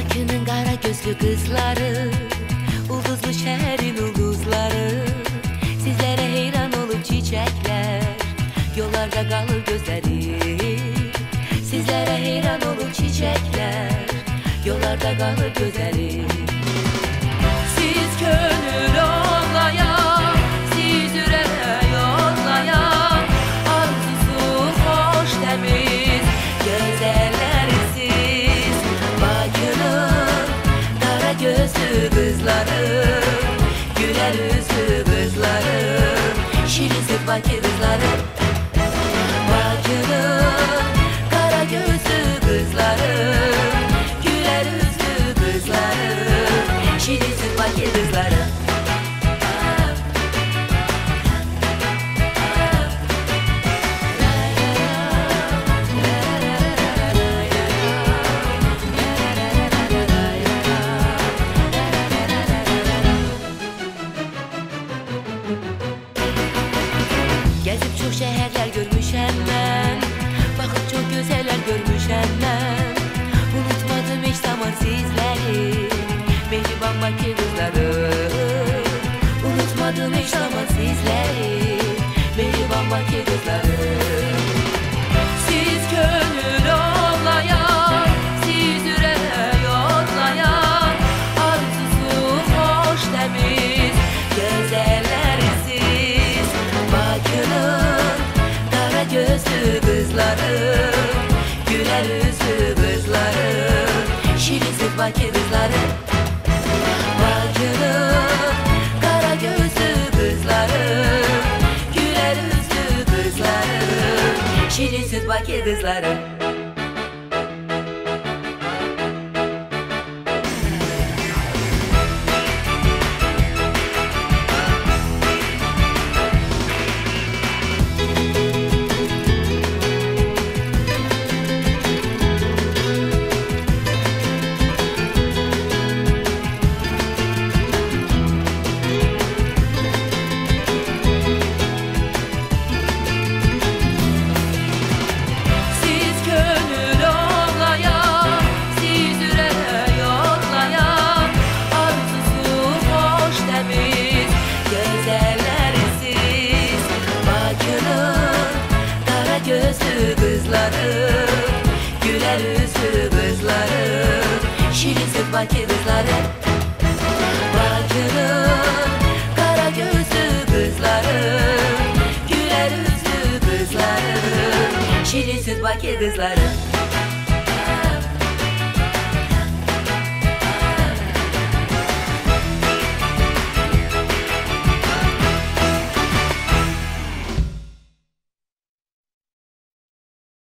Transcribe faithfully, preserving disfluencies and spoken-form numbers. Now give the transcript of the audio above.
Bakının kara gözlü kızları, ulduzlu şehrin ulduzları. Sizlere heyran olup çiçekler, yollarda kalır gözleri. Sizlere heyran olup çiçekler, yollarda kalır gözleri. Siz gönül ağlayan, siz yüreğe yollayan, arzusu hoş temiz güzellersiz. Bakının kara gözlü kızları, güler yüzlü kızları, şirin süt bakır kızları. Bakının kara gözlü kızları, güler yüzlü kızları, şirin süt bakır kızları. Gezip çok şehirler görmüşem ben, bakıp çok güzeller görmüşem ben. Unutmadım hiç zaman sizleri, mehriban bakır kızları. Unutmadım hiç zaman sizleri, mehriban bakır kızları. Siz gönül ağlayan, siz yüreğe yollayan, arzusu hoş temiz güzellersiz. Bakının kara gözlü kızları, güler yüzlü kızları, şirin süt bakır kızları. Bakının kara gözlü kızları, güler yüzlü kızları, şirin süt bakır kızları. Gözlü kızları, güler yüzlü kızları, şirin süt bakır kızları. Bakının kara gözlü kızları, güler yüzlü kızları, şirin süt bakır kızları.